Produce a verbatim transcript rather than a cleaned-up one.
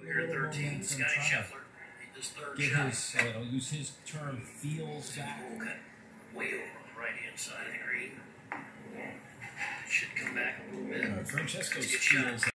a Here, little thirteen, momentum, Scotty try to Scheffler. His third get shot. his, uh, I'll use his term, feels back. Bull cut way over on the right hand side of the green. Should come back a little bit. Uh, Francesco's Good shot. feels